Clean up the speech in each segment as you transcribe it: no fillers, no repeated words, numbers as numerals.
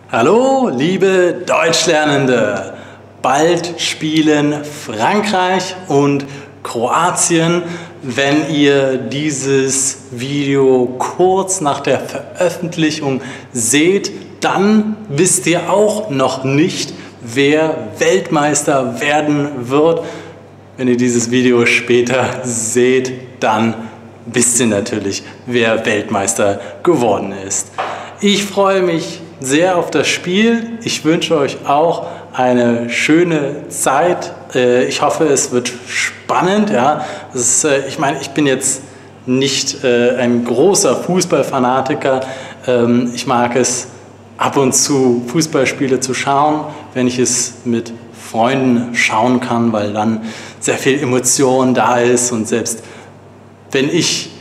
Hallo, liebe Deutschlernende! Bald spielen Frankreich und Kroatien. Wenn ihr dieses Video kurz nach der Veröffentlichung seht, dann wisst ihr auch noch nicht, wer Weltmeister werden wird. Wenn ihr dieses Video später seht, dann wisst ihr natürlich, wer Weltmeister geworden ist. Ich freue mich sehr auf das Spiel. Ich wünsche euch auch eine schöne Zeit. Ich hoffe, es wird spannend. Ja. Ich meine, ich bin jetzt nicht ein großer Fußballfanatiker. Ich mag es ab und zu, Fußballspiele zu schauen, wenn ich es mit Freunden schauen kann, weil dann sehr viel Emotion da ist. Und selbst wenn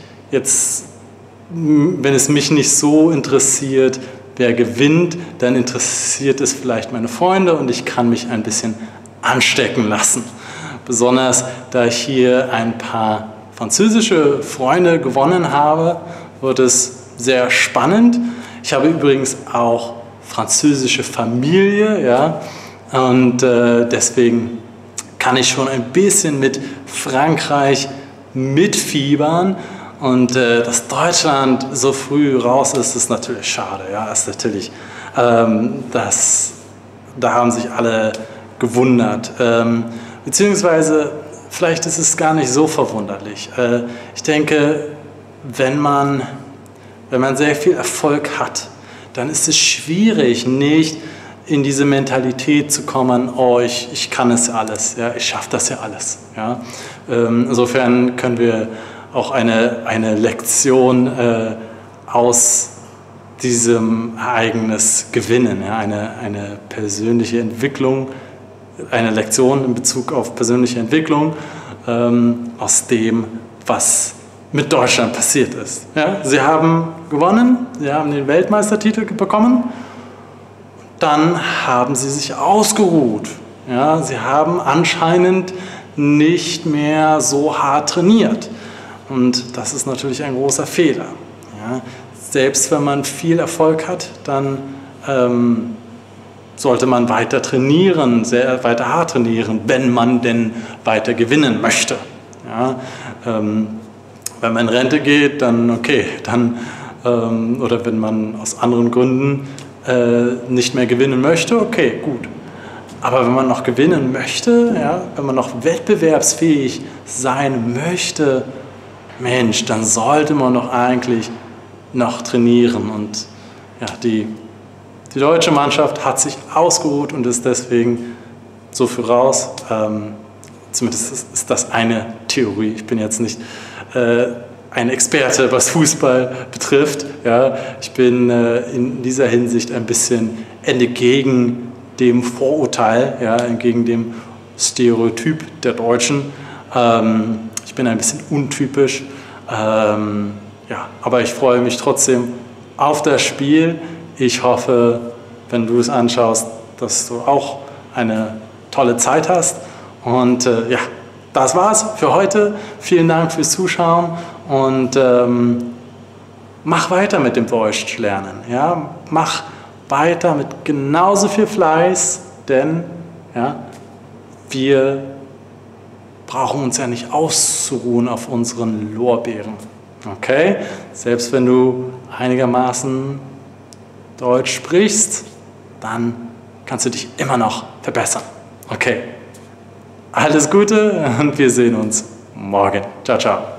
es mich nicht so interessiert, wer gewinnt, dann interessiert es vielleicht meine Freunde und ich kann mich ein bisschen anstecken lassen. Besonders da ich hier ein paar französische Freunde gewonnen habe, wird es sehr spannend. Ich habe übrigens auch französische Familie, ja, und deswegen kann ich schon ein bisschen mit Frankreich mitfiebern. Und dass Deutschland so früh raus ist, ist natürlich schade. Ja, ist natürlich, da haben sich alle gewundert. Beziehungsweise, vielleicht ist es gar nicht so verwunderlich. Ich denke, wenn man sehr viel Erfolg hat, dann ist es schwierig, nicht in diese Mentalität zu kommen, oh, ich kann es alles, ja, ich schaffe das ja alles. Ja. Insofern können wir auch eine Lektion aus diesem Ereignis gewinnen, ja, eine persönliche Entwicklung, eine Lektion in Bezug auf persönliche Entwicklung aus dem, was mit Deutschland passiert ist. Ja, sie haben gewonnen, sie haben den Weltmeistertitel bekommen, dann haben sie sich ausgeruht. Ja, sie haben anscheinend nicht mehr so hart trainiert. Und das ist natürlich ein großer Fehler. Ja, selbst wenn man viel Erfolg hat, dann sollte man weiter trainieren, weiter hart trainieren, wenn man denn weiter gewinnen möchte. Ja, wenn man in Rente geht, dann okay, oder wenn man aus anderen Gründen nicht mehr gewinnen möchte, okay, gut. Aber wenn man noch gewinnen möchte, ja, wenn man noch wettbewerbsfähig sein möchte, Mensch, dann sollte man doch eigentlich noch trainieren. Und ja, die deutsche Mannschaft hat sich ausgeruht und ist deswegen so früh raus. Zumindest ist das eine Theorie. Ich bin jetzt nicht ein Experte, was Fußball betrifft. Ja, ich bin in dieser Hinsicht ein bisschen entgegen dem Vorurteil, ja, entgegen dem Stereotyp der Deutschen. Ich bin ein bisschen untypisch, ja, aber ich freue mich trotzdem auf das Spiel. Ich hoffe, wenn du es anschaust, dass du auch eine tolle Zeit hast. Und ja, das war's für heute. Vielen Dank fürs Zuschauen und mach weiter mit dem Deutschlernen. Ja? Mach weiter mit genauso viel Fleiß, denn ja, wir brauchen uns ja nicht auszuruhen auf unseren Lorbeeren. Okay? Selbst wenn du einigermaßen Deutsch sprichst, dann kannst du dich immer noch verbessern. Okay? Alles Gute und wir sehen uns morgen. Ciao, ciao.